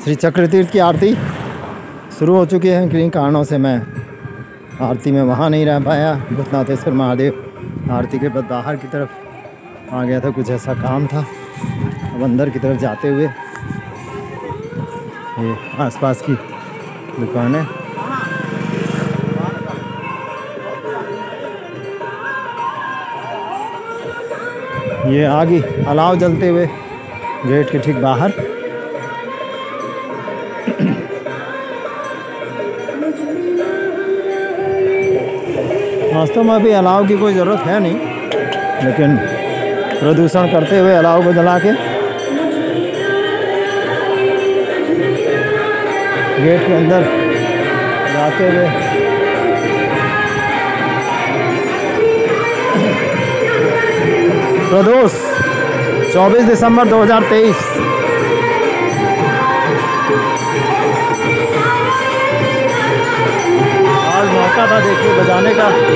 श्री चक्र तीर्थ की आरती शुरू हो चुकी है। किन्हीं कारणों से मैं आरती में वहाँ नहीं रह पाया। भूतनाथेश्वर महादेव आरती के बाद बाहर की तरफ आ गया था, कुछ ऐसा काम था। अब अंदर की तरफ जाते हुए ये आसपास की दुकानें, ये आगे अलाव जलते हुए गेट के ठीक बाहर। वास्तव में अभी अलाव की कोई ज़रूरत है नहीं, लेकिन प्रदूषण करते हुए अलाव को जला के गेट के अंदर जाते हुए प्रदोष 24 दिसंबर 2023। आज मौका था देखिए बजाने का।